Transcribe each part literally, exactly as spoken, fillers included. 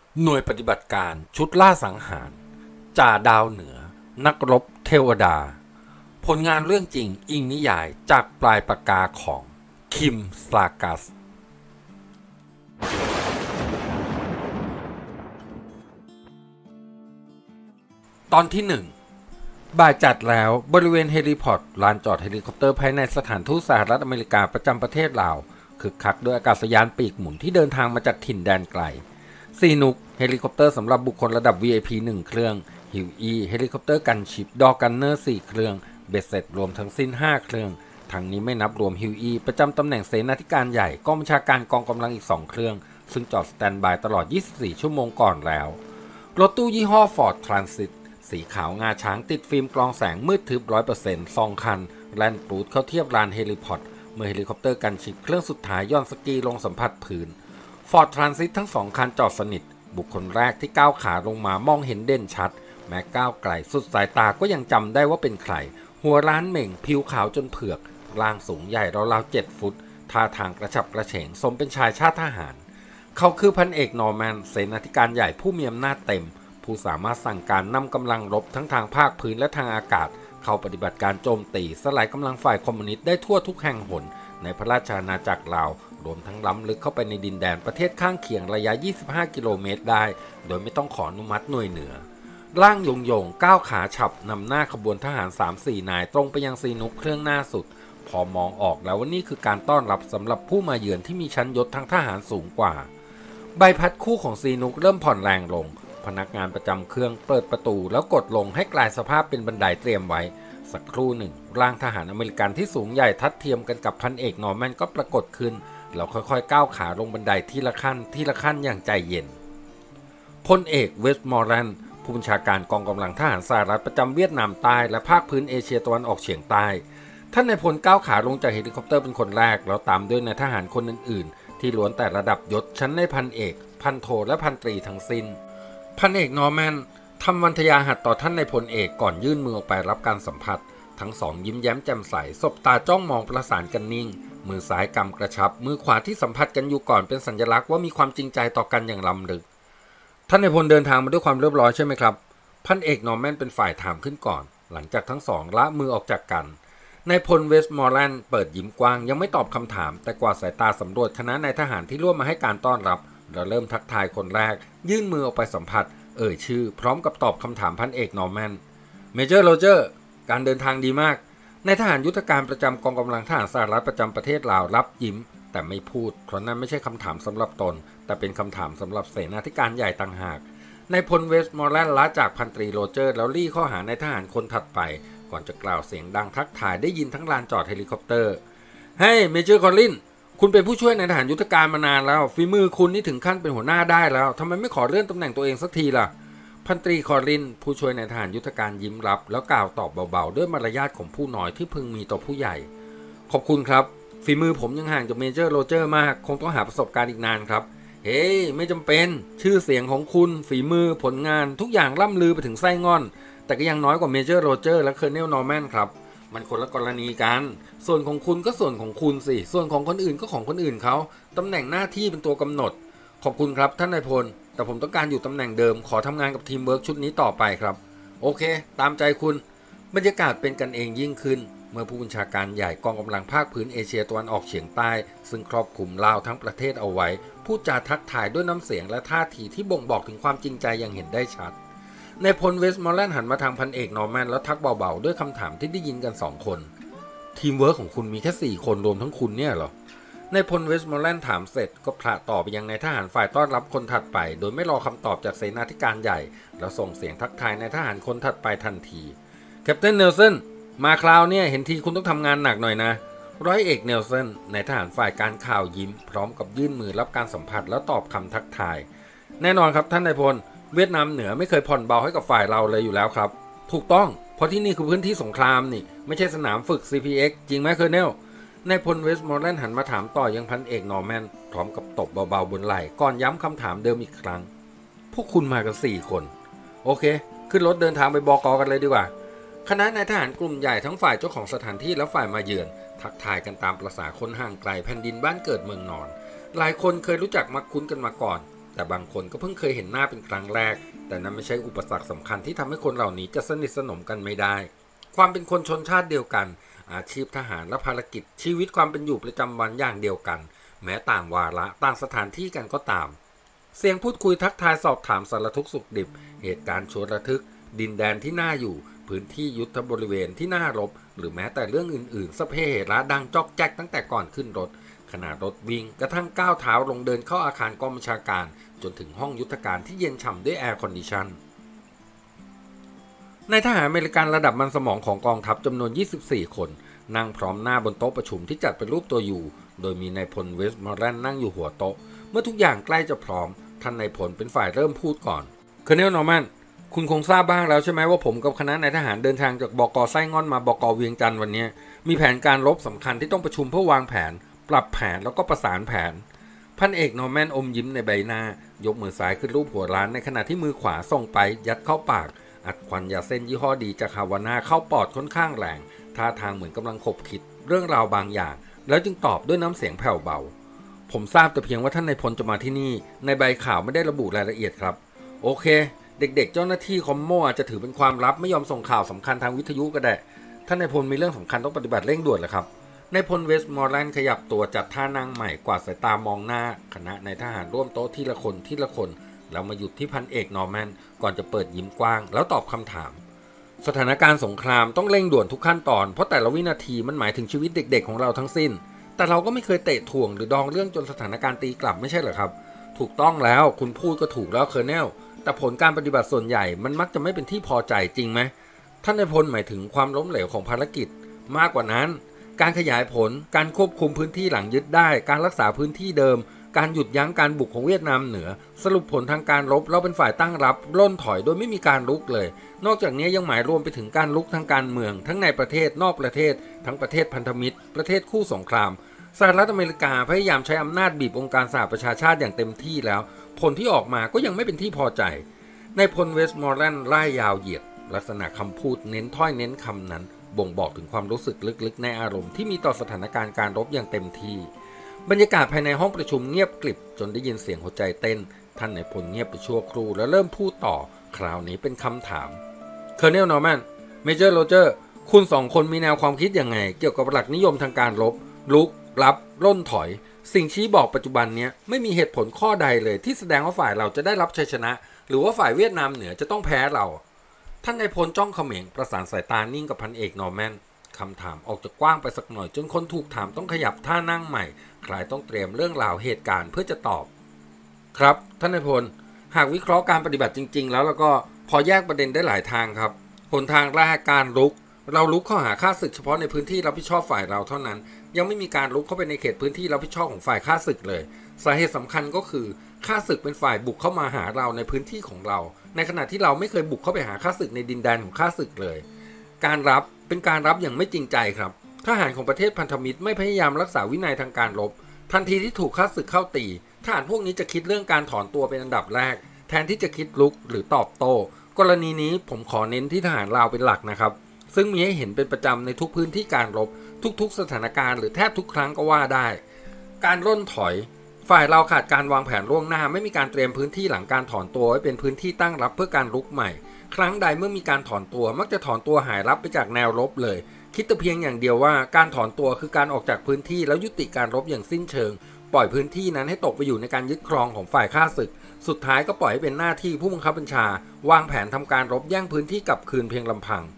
หน่วยปฏิบัติการชุดล่าสังหารจ่าดาวเหนือนักรบเทวดาผลงานเรื่องจริงอิงนิยายจากปลายปากกาของคิมสลากัสตอนที่หนึ่งบ่ายจัดแล้วบริเวณเฮลิพอร์ตลานจอดเฮลิคอปเตอร์ภายในสถานทูตสหรัฐอเมริกาประจำประเทศลาวคึกคักด้วยอากาศยานปีกหมุนที่เดินทางมาจากถิ่นแดนไกลซีนุกเฮลิคอปเตอร์สำหรับบุคคลระดับ วี ไอ พี หนึ่งเครื่องฮิวอีเฮลิคอปเตอร์กันชิปดอกันเนอร์สี่เครื่องเบ็ดเสร็จรวมทั้งสิ้นห้าเครื่องทั้งนี้ไม่นับรวมฮิวอีประจำตำแหน่งเสนาธิการใหญ่กองบัญชาการกองกำลังอีกสองเครื่องซึ่งจอดสแตนด์บายตลอดยี่สิบสี่ชั่วโมงก่อนแล้วรถตู้ยี่ห้อ Ford Transit สีขาวงาช้างติดฟิล์มกรองแสงมืดทึบ ร้อยเปอร์เซ็นต์ สองคันแล่นปรูดเข้าเทียบลานเฮลิพอร์ตเมื่อเฮลิคอปเตอร์กันชิปเครื่องสุดท้ายย่อนสกีลงสัมผัสพื้น Ford Transit ทั้งสองคันจอดสนิทบุคคลแรกที่ก้าวขาลงมามองเห็นเด่นชัดแม้ก้าวไกลสุดสายตาก็ยังจำได้ว่าเป็นใครหัวร้านเหม่งผิวขาวจนเผือกร่างสูงใหญ่ราวๆเจ็ดฟุตท่าทางกระฉับกระเฉงสมเป็นชายชาติทหารเขาคือพันเอกนอร์แมนเสนาธิการใหญ่ผู้มีอำนาจเต็มผู้สามารถสั่งการนำกำลังรบทั้งทางภาคพื้นและทางอากาศเข้าปฏิบัติการโจมตีสลายกำลังฝ่ายคอมมิวนิสต์ได้ทั่วทุกแห่งหนในพระราชอาณาจักรลาวรวมทั้งล้ำลึกเข้าไปในดินแดนประเทศข้างเคียงระยะยี่สิบห้ากิโลเมตรได้โดยไม่ต้องขออนุมัติหน่วยเหนือร่างยงยงก้าวขาฉับนำหน้าขบวนทหาร สามสี่ นายตรงไปยังซีนุกเครื่องหน้าสุดพอมองออกแล้วว่านี่คือการต้อนรับสำหรับผู้มาเยือนที่มีชั้นยศทางทหารสูงกว่าใบพัดคู่ของซีนุกเริ่มผ่อนแรงลงพนักงานประจำเครื่องเปิดประตูแล้วกดลงให้กลายสภาพเป็นบันไดเตรียมไว้สักครู่หนึ่งร่างทหารอเมริกันที่สูงใหญ่ทัดเทียมกันกับพันเอกนอร์แมนก็ปรากฏขึ้นแล้วค่อยๆก้าวขาลงบันไดทีละขั้นทีละขั้นอย่างใจเย็นพลเอกเวสต์มอร์แลนด์ผู้บัญชาการกองกำลังทหารสหรัฐประจำเวียดนามใต้และภาคพื้นเอเชียตะวันออกเฉียงใต้ท่านนายพลก้าวขาลงจากเฮลิคอปเตอร์เป็นคนแรกแล้วตามด้วยนายทหารคนอื่นๆที่ล้วนแต่ระดับยศชั้นในพันเอกพันโทและพันตรีทั้งสิ้นพันเอกนอร์แมนทำวันทยาหัตต่อท่านนายพลเอกก่อนยื่นมือออกไปรับการสัมผัสทั้งสองยิ้มแย้มแจ่มใสสบตาจ้องมองประสานกันนิ่งมือซ้ายกำกระชับมือขวาที่สัมผัสกันอยู่ก่อนเป็นสัญลักษณ์ว่ามีความจริงใจต่อกันอย่างล้ำลึกท่านนายพลเดินทางมาด้วยความเรียบร้อยใช่ไหมครับพันเอกนอร์แมนเป็นฝ่ายถามขึ้นก่อนหลังจากทั้งสองละมือออกจากกันนายพลเวสต์มอร์แลนด์เปิดยิ้มกว้างยังไม่ตอบคำถามแต่กวาดสายตาสำรวจคณะนายทหารที่ร่วมมาให้การต้อนรับแล้วเริ่มทักทายคนแรกยื่นมือออกไปสัมผัสเอ่ยชื่อพร้อมกับตอบคำถามพันเอกนอร์แมนเมเจอร์โรเจอร์การเดินทางดีมากนายทหารยุทธการประจำกองกำลังทหารสหรัฐประจำประเทศลาวรับยิ้มแต่ไม่พูดเพราะนั่นไม่ใช่คำถามสำหรับตนแต่เป็นคำถามสำหรับเสนาธิการใหญ่ต่างหากนายพลเวสต์มอร์แลนด์ละจากพันตรีโรเจอร์แล้วรี่ข้อหานายทหารคนถัดไปก่อนจะกล่าวเสียงดังทักทายได้ยินทั้งลานจอดเฮลิคอปเตอร์เฮ้ยเมเจอร์คอลลินคุณเป็นผู้ช่วยนายทหารยุทธการมานานแล้วฝีมือคุณนี่ถึงขั้นเป็นหัวหน้าได้แล้วทำไมไม่ขอเลื่อนตำแหน่งตัวเองสักทีล่ะพันตรีคอลลินผู้ช่วยนายทหารยุทธการยิ้มรับแล้วกล่าวตอบเบาๆด้วยมารยาทของผู้น้อยที่พึงมีต่อผู้ใหญ่ขอบคุณครับฝีมือผมยังห่างจากเมเจอร์โรเจอร์มากคงต้องหาประสบการณ์อีกนานครับเฮ้ยไม่จำเป็นชื่อเสียงของคุณฝีมือผลงานทุกอย่างล่ำลือไปถึงไส้งอนแต่ก็ยังน้อยกว่าเมเจอร์โรเจอร์และเคอร์เนลนอร์แมนครับมันคนละกรณีกันส่วนของคุณก็ส่วนของคุณสิส่วนของคนอื่นก็ของคนอื่นเขาตำแหน่งหน้าที่เป็นตัวกำหนดขอบคุณครับท่านนายพลแต่ผมต้องการอยู่ตำแหน่งเดิมขอทำงานกับทีมเวิร์กชุดนี้ต่อไปครับโอเคตามใจคุณบรรยากาศเป็นกันเองยิ่งขึ้นเมื่อผู้บัญชาการใหญ่กองกำลังภาคพื้นเอเชียตะวันออกเฉียงใต้ซึ่งครอบคลุมลาวทั้งประเทศเอาไว้พูดจาทักทายด้วยน้ำเสียงและท่าทีที่บ่งบอกถึงความจริงใจอย่างเห็นได้ชัดนายพลเวสต์มอร์แลนด์หันมาทางพันเอกนอร์แมนแล้วทักเบาๆด้วยคำถามที่ได้ยินกันสองคนทีมเวิร์กของคุณมีแค่สี่คนรวมทั้งคุณเนี่ยเหรอนายพลเวสต์มอร์แลนด์ถามเสร็จก็พละต่อไปยังนายทหารฝ่ายต้อนรับคนถัดไปโดยไม่รอคำตอบจากเสนาธิการใหญ่แล้วส่งเสียงทักทายนายทหารคนถัดไปทันทีแคปเตนเนลสันมาคราวเนี่ยเห็นทีคุณต้องทำงานหนักหน่อยนะร้อยเอกเนลสันนายทหารฝ่ายการข่าวยิ้มพร้อมกับยื่นมือรับการสัมผัสแล้วตอบคำทักทายแน่นอนครับท่านนายพลเวียดนามเหนือไม่เคยผ่อนเบาให้กับฝ่ายเราเลยอยู่แล้วครับถูกต้องเพราะที่นี่คือพื้นที่สงครามนี่ไม่ใช่สนามฝึก ซี พี เอ็กซ์ จริงไหมเคอร์เนลนายพลเวสต์มอร์แลนด์หันมาถามต่อยังพันเอกนอร์แมนพร้อมกับตบเบาๆบนไหล่ก่อนย้ำคำถามเดิมอีกครั้งพวกคุณมากันสี่คนโอเคขึ้นรถเดินทางไปบก.กันเลยดีกว่าคณะนายทหารกลุ่มใหญ่ทั้งฝ่ายเจ้าของสถานที่และฝ่ายมาเยือนทักทายกันตามประสาคนห่างไกลแผ่นดินบ้านเกิดเมืองนอนหลายคนเคยรู้จักมักคุ้นกันมาก่อนแต่บางคนก็เพิ่งเคยเห็นหน้าเป็นครั้งแรกแต่นั้นไม่ใช่อุปสรรคสำคัญที่ทำให้คนเหล่านี้จะสนิทสนมกันไม่ได้ความเป็นคนชนชาติเดียวกันอาชีพทหารและภารกิจชีวิตความเป็นอยู่ประจำวันอย่างเดียวกันแม้ต่างวาระต่างสถานที่กันก็ตามเสียงพูดคุยทักทายสอบถามสารทุกข์สุขดิบเหตุการณ์ชวนระทึกดินแดนที่น่าอยู่พื้นที่ยุทธบริเวณที่น่ารบหรือแม้แต่เรื่องอื่นๆสเพเหระดังจอกแจ๊กตั้งแต่ก่อนขึ้นรถขณะรถวิ่งกระทั่งก้าวเท้าลงเดินเข้าอาคารกองบัญชาการจนถึงห้องยุทธการที่เย็นฉ่ำด้วยแอร์คอนดิชันนายทหารอเมริกันระดับมันสมองของกองทัพจำนวนยี่สิบสี่คนนั่งพร้อมหน้าบนโต๊ะประชุมที่จัดเป็นรูปตัวยูโดยมีนายพลเวสต์มอร์แลนด์นั่งอยู่หัวโต๊ะเมื่อทุกอย่างใกล้จะพร้อมท่านนายพลเป็นฝ่ายเริ่มพูดก่อนเคอร์เนลนอร์แมนคุณคงทราบบ้างแล้วใช่ไหมว่าผมกับคณะนายทหารเดินทางจากบก.ไส้งอนมาบก.เวียงจันทร์วันนี้มีแผนการรบสำคัญที่ต้องประชุมเพื่อวางแผนปรับแผนแล้วก็ประสานแผนพันเอกนอร์แมนอมยิ้มในใบหน้ายกมือซ้ายขึ้นรูปหัวล้านในขณะที่มือขวาส่งไปยัดเข้าปากอัดควันยาเส้นยี่ห้อดีจากฮาวาน่าเข้าปอดค่อนข้างแรงท่าทางเหมือนกำลังขบคิดเรื่องราวบางอย่างแล้วจึงตอบด้วยน้ำเสียงแผ่วเบาผมทราบแต่เพียงว่าท่านนายพลจะมาที่นี่ในใบข่าวไม่ได้ระบุรายละเอียดครับโอเคเด็กๆเจ้าหน้าที่คอมโมอาจจะถือเป็นความลับไม่ยอมส่งข่าวสำคัญทางวิทยุก็ได้ท่านนายพลมีเรื่องสำคัญต้องปฏิบัติเร่งด่วนเหรอครับนายพลเวสต์มอร์แลนด์ขยับตัวจัดท่านั่งใหม่กวาดสายตามองหน้าคณะนายทหารร่วมโต๊ะทีละคนทีละคนแล้วมาหยุดที่พันเอกนอร์แมนก่อนจะเปิดยิ้มกว้างแล้วตอบคำถามสถานการณ์สงครามต้องเร่งด่วนทุกขั้นตอนเพราะแต่ละวินาทีมันหมายถึงชีวิตเด็กๆของเราทั้งสิ้นแต่เราก็ไม่เคยเตะถ่วงหรือดองเรื่องจนสถานการณ์ตีกลับไม่ใช่เหรอครับถูกต้องแล้วคุณพูดก็ถูกแล้วเคอร์เนลแต่ผลการปฏิบัติส่วนใหญ่มันมักจะไม่เป็นที่พอใจจริงไหมท่านนายพลหมายถึงความล้มเหลวของภารกิจมากกว่านั้นการขยายผลการควบคุมพื้นที่หลังยึดได้การรักษาพื้นที่เดิมการหยุดยั้งการบุกของเวียดนามเหนือสรุปผลทางการรบเราเป็นฝ่ายตั้งรับล่นถอยโดยไม่มีการรุกเลยนอกจากนี้ยังหมายรวมไปถึงการรุกทางการเมืองทั้งในประเทศนอกประเทศทั้งประเทศพันธมิตรประเทศคู่สงครามสหรัฐอเมริกาพยายามใช้อำนาจบีบองค์การสหประชาชาติอย่างเต็มที่แล้วผลที่ออกมาก็ยังไม่เป็นที่พอใจนายพลเวสต์มอร์แลนด์ไล่ยาวเหยียดลักษณะคำพูดเน้นถ้อยเน้นคำนั้นบ่งบอกถึงความรู้สึกลึกๆในอารมณ์ที่มีต่อสถานการณ์การรบอย่างเต็มที่บรรยากาศภายในห้องประชุมเงียบกริบจนได้ยินเสียงหัวใจเต้นท่านนายพลเงียบไปชั่วครู่แล้วเริ่มพูดต่อคราวนี้เป็นคำถามเคอร์เนลนอร์แมนเมเจอร์โรเจอร์คุณสองคนมีแนวความคิดยังไงเกี่ยวกับหลักนิยมทางการรบลุกรับล่นถอยสิ่งชี้บอกปัจจุบันนี้ไม่มีเหตุผลข้อใดเลยที่แสดงว่าฝ่ายเราจะได้รับชัยชนะหรือว่าฝ่ายเวียดนามเหนือจะต้องแพ้เราท่านนายพลจ้องเขม็งประสานสายตานิ่งกับพันเอกนอร์แมนคำถามออกจากกว้างไปสักหน่อยจนคนถูกถามต้องขยับท่านั่งใหม่คล้ายต้องเตรียมเรื่องราวเหตุการณ์เพื่อจะตอบครับท่านนายพลหากวิเคราะห์การปฏิบัติจริงๆแล้วแล้วก็พอแยกประเด็นได้หลายทางครับหนทางแรกการรุกเรารุกเข้าหาข้าศึกเฉพาะในพื้นที่รับผิดชอบฝ่ายเราเท่านั้นยังไม่มีการรุกเข้าไปในเขตพื้นที่รับผิดชอบของฝ่ายข้าศึกเลยสาเหตุสำคัญก็คือข้าศึกเป็นฝ่ายบุกเข้ามาหาเราในพื้นที่ของเราในขณะที่เราไม่เคยบุกเข้าไปหาข้าศึกในดินแดนของข้าศึกเลยการรับเป็นการรับอย่างไม่จริงใจครับทหารของประเทศพันธมิตรไม่พยายามรักษาวินัยทางการรบทันทีที่ถูกข้าศึกเข้าตีทหารพวกนี้จะคิดเรื่องการถอนตัวเป็นอันดับแรกแทนที่จะคิดรุกหรือตอบโต้กรณีนี้ผมขอเน้นที่ทหารลาวเป็นหลักนะครับซึ่งมีให้เห็นเป็นประจำในทุกพื้นที่การรบทุกๆสถานการณ์หรือแทบทุกครั้งก็ว่าได้การร่นถอยฝ่ายเราขาดการวางแผนล่วงหน้าไม่มีการเตรียมพื้นที่หลังการถอนตัวไว้เป็นพื้นที่ตั้งรับเพื่อการรุกใหม่ครั้งใดเมื่อมีการถอนตัวมักจะถอนตัวหายลับไปจากแนวรบเลยคิดแต่เพียงอย่างเดียวว่าการถอนตัวคือการออกจากพื้นที่แล้วยุติการรบอย่างสิ้นเชิงปล่อยพื้นที่นั้นให้ตกไปอยู่ในการยึดครองของฝ่ายข้าศึกสุดท้ายก็ปล่อยให้เป็นหน้าที่ผู้บังคับบัญชาวางแผนทำการรบแย่งพื้นที่กลับคืนเพียงลำพัง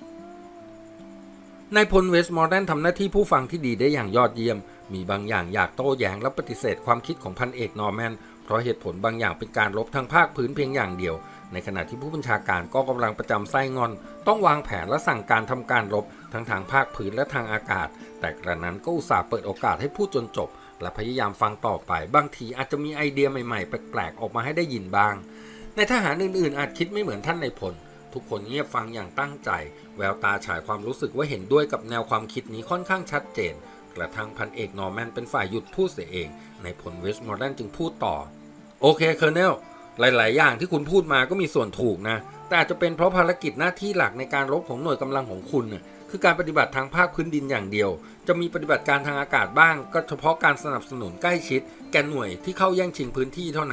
นายพลเวสต์มอร์แลนด์ทำหน้าที่ผู้ฟังที่ดีได้อย่างยอดเยี่ยมมีบางอย่างอยากโต้แย้งและปฏิเสธความคิดของพันเอกนอร์แมนเพราะเหตุผลบางอย่างเป็นการรบทางภาคพื้นเพียงอย่างเดียวในขณะที่ผู้บัญชาการก็กำลังประจำไส้งอนต้องวางแผนและสั่งการทำการรบทั้งทางภาคพื้นและทางอากาศแต่กระนั้นก็อุตส่าห์เปิดโอกาสให้พูดจนจบและพยายามฟังต่อไปบางทีอาจจะมีไอเดียใหม่ๆแปลกๆออกมาให้ได้ยินบ้างในทหารอื่นๆอาจคิดไม่เหมือนท่านนายพลทุกคนเงียบฟังอย่างตั้งใจแววตาฉายความรู้สึกว่าเห็นด้วยกับแนวความคิดนี้ค่อนข้างชัดเจนกระทั่งพันเอกนอร์แมนเป็นฝ่ายหยุดพูดเสียเองนายพลเวสต์มอร์แลนด์จึงพูดต่อโอเคเคอร์เนลหลายๆอย่างที่คุณพูดมาก็มีส่วนถูกนะแต่อาจจะเป็นเพราะภารกิจหน้าที่หลักในการรบของหน่วยกำลังของคุณน่ะคือการปฏิบัติทางภาคพื้นดินอย่างเดียวจะมีปฏิบัติการทางอากาศบ้างก็เฉพาะการสนับสนุนใกล้ชิดแก่หน่วยที่เข้าแย่งชิงพื้นที่เท่านั้น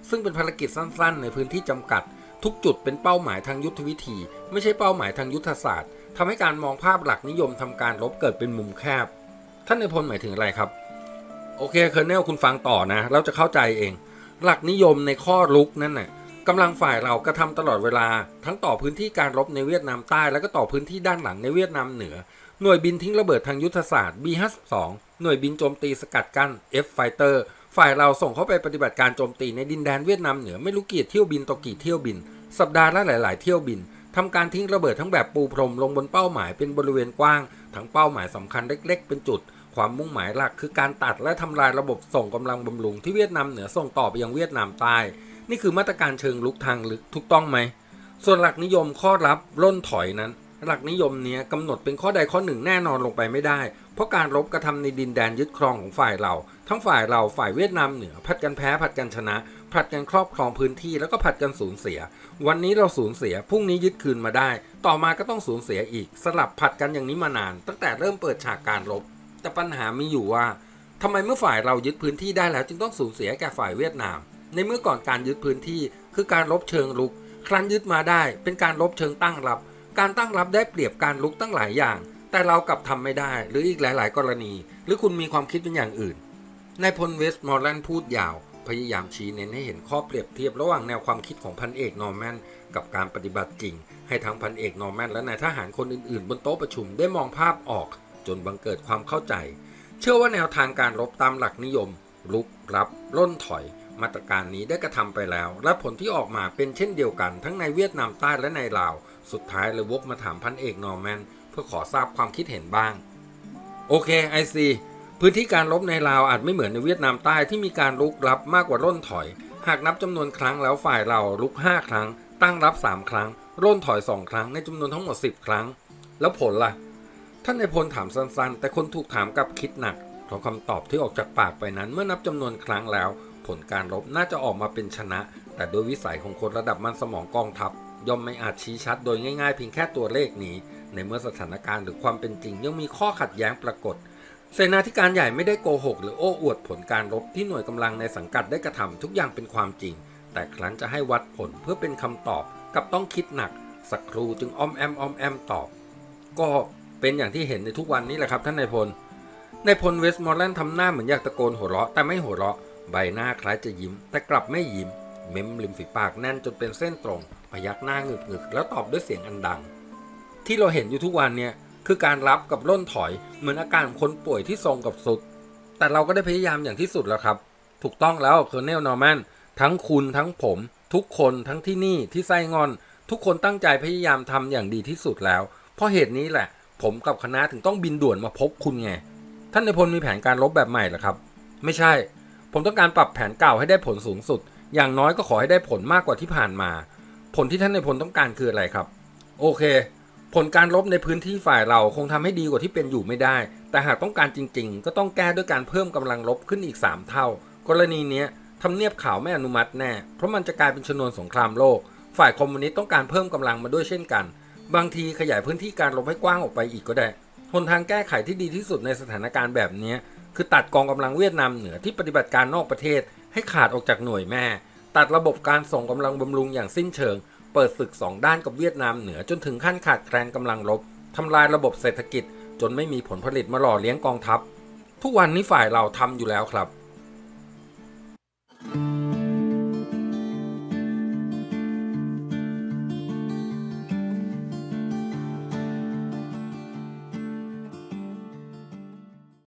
ซึ่งเป็นภารกิจสั้นๆในพื้นที่จำกัดทุกจุดเป็นเป้าหมายทางยุทธวิธีไม่ใช่เป้าหมายทางยุทธศาสตร์ทำให้การมองภาพหลักนิยมทำการรบเกิดเป็นมุมแคบท่านนายพลหมายถึงอะไรครับโอเคเคอร์เนลคุณฟังต่อนะเราจะเข้าใจเองหลักนิยมในข้อรุกนั่นน่ะกำลังฝ่ายเรากระทำตลอดเวลาทั้งต่อพื้นที่การรบในเวียดนามใต้แล้วก็ต่อพื้นที่ด้านหลังในเวียดนามเหนือหน่วยบินทิ้งระเบิดทางยุทธศาสตร์ บี ห้าสิบสอง หน่วยบินโจมตีสกัดกั้น F Fighter ฝ่ายเราส่งเข้าไปปฏิบัติการโจมตีในดินแดนเวียดนามเหนือไม่รู้กี่เที่ยวบินต่อกี่เที่ยวบินสัปดาห์ละหลายๆเที่ยวบินทำการทิ้งระเบิดทั้งแบบปูพรมลงบนเป้าหมายเป็นบริเวณกว้างทั้งเป้าหมายสำคัญเล็กๆเป็นจุดความมุ่งหมายหลักคือการตัดและทำลายระบบส่งกำลังบำรุงที่เวียดนามเหนือส่งต่อไปยังเวียดนามใต้นี่คือมาตรการเชิงลุกทางลึกถูกต้องไหมส่วนหลักนิยมข้อรับร่นถอยนั้นหลักนิยมนี้กำหนดเป็นข้อใดข้อหนึ่งแน่นอนลงไปไม่ได้เพราะการรบกระทำในดินแดนยึดครองของฝ่ายเราทั้งฝ่ายเราฝ่ายเวียดนามเหนือผัดกันแพ้ผัดกันชนะผลัดกันครอบครองพื้นที่แล้วก็ผลัดกันสูญเสียวันนี้เราสูญเสียพรุ่งนี้ยึดคืนมาได้ต่อมาก็ต้องสูญเสียอีกสลับผลัดกันอย่างนี้มานานตั้งแต่เริ่มเปิดฉากการรบแต่ปัญหามีอยู่ว่าทำไมเมื่อฝ่ายเรายึดพื้นที่ได้แล้วจึงต้องสูญเสียแก่ฝ่ายเวียดนามในเมื่อก่อนการยึดพื้นที่คือการรบเชิงรุกครั้นยึดมาได้เป็นการรบเชิงตั้งรับการตั้งรับได้เปรียบการรุกตั้งหลายอย่างแต่เรากลับทำไม่ได้หรืออีกหลายๆกรณีหรือคุณมีความคิดเป็นอย่างอื่นนายพลเวสต์มอร์แลนด์พูดยาวพยายามชี้เน้นให้เห็นข้อเปรียบเทียบระหว่างแนวความคิดของพันเอกนอร์แมนกับการปฏิบัติจริงให้ทั้งพันเอกนอร์แมนและนายทหารคนอื่นๆบนโต๊ะประชุมได้มองภาพออกจนบังเกิดความเข้าใจเชื่อว่าแนวทางการรบตามหลักนิยมรุกรับร่นถอยมาตรการนี้ได้กระทำไปแล้วและผลที่ออกมาเป็นเช่นเดียวกันทั้งในเวียดนามใต้และในลาวสุดท้ายเลยวกมาถามพันเอกนอร์แมนเพื่อขอทราบความคิดเห็นบ้างโอเคไอซีพื้นที่การรบในลาวอาจไม่เหมือนในเวียดนามใต้ที่มีการรุกรับมากกว่าร่นถอยหากนับจำนวนครั้งแล้วฝ่ายเรารุกห้าครั้งตั้งรับสามครั้งร่นถอยสองครั้งในจำนวนทั้งหมดสิบครั้งแล้วผลล่ะท่านนายพลถามสั้นๆแต่คนถูกถามกลับคิดหนักเพราะคำตอบที่ออกจากปากไปนั้นเมื่อนับจำนวนครั้งแล้วผลการรบน่าจะออกมาเป็นชนะแต่โดยวิสัยของคนระดับมันสมองกองทัพย่อมไม่อาจชี้ชัดโดยง่ายๆเพียงแค่ตัวเลขนี้ในเมื่อสถานการณ์หรือความเป็นจริงยังมีข้อขัดแย้งปรากฏเสนาธิการใหญ่ไม่ได้โกหกหรือโอ้อวดผลการรบที่หน่วยกำลังในสังกัดได้กระทำทุกอย่างเป็นความจริงแต่ครั้นจะให้วัดผลเพื่อเป็นคำตอบกับต้องคิดหนักสักครู่จึงอ้อมแอมอ้อมแอมตอบก็เป็นอย่างที่เห็นในทุกวันนี้แหละครับท่านนายพลนายพลเวสต์มอร์แลนด์ทำหน้าเหมือนอยากตะโกนหัวเราะแต่ไม่หัวเราะใบหน้าคล้ายจะยิ้มแต่กลับไม่ยิ้มเม้มริมฝีปากแน่นจนเป็นเส้นตรงพยักหน้างึกๆแล้วตอบด้วยเสียงอันดังที่เราเห็นอยู่ทุกวันเนี่ยคือการรับกับร่นถอยเหมือนอาการของคนป่วยที่ทรงกับสุดแต่เราก็ได้พยายามอย่างที่สุดแล้วครับถูกต้องแล้วเคอร์เนลนอร์แมนทั้งคุณทั้งผมทุกคนทั้งที่นี่ที่ไส้งอนทุกคนตั้งใจพยายามทำอย่างดีที่สุดแล้วเพราะเหตุนี้แหละผมกับคณะถึงต้องบินด่วนมาพบคุณไงท่านนายพลมีแผนการรบแบบใหม่เหรอครับไม่ใช่ผมต้องการปรับแผนเก่าให้ได้ผลสูงสุดอย่างน้อยก็ขอให้ได้ผลมากกว่าที่ผ่านมาผลที่ท่านนายพลต้องการคืออะไรครับโอเคผลการรบในพื้นที่ฝ่ายเราคงทำให้ดีกว่าที่เป็นอยู่ไม่ได้แต่หากต้องการจริงๆก็ต้องแก้ด้วยการเพิ่มกำลังรบขึ้นอีกสามเท่ากรณีนี้ทำเนียบขาวไม่อนุมัติแน่เพราะมันจะกลายเป็นชนวนสงครามโลกฝ่ายคอมมิวนิสต์ต้องการเพิ่มกำลังมาด้วยเช่นกันบางทีขยายพื้นที่การรบให้กว้างออกไปอีกก็ได้หนทางแก้ไขที่ดีที่สุดในสถานการณ์แบบนี้คือตัดกองกำลังเวียดนามเหนือที่ปฏิบัติการนอกประเทศให้ขาดออกจากหน่วยแม่ตัดระบบการส่งกำลังบำรุงอย่างสิ้นเชิงเปิดศึกสองด้านกับเวียดนามเหนือจนถึงขั้นขาดแคลนกำลังรบทำลายระบบเศรษฐกิจจนไม่มีผลผลิตมาหล่อเลี้ยงกองทัพทุกวันนี้ฝ่ายเราทำอยู่แล้วครับ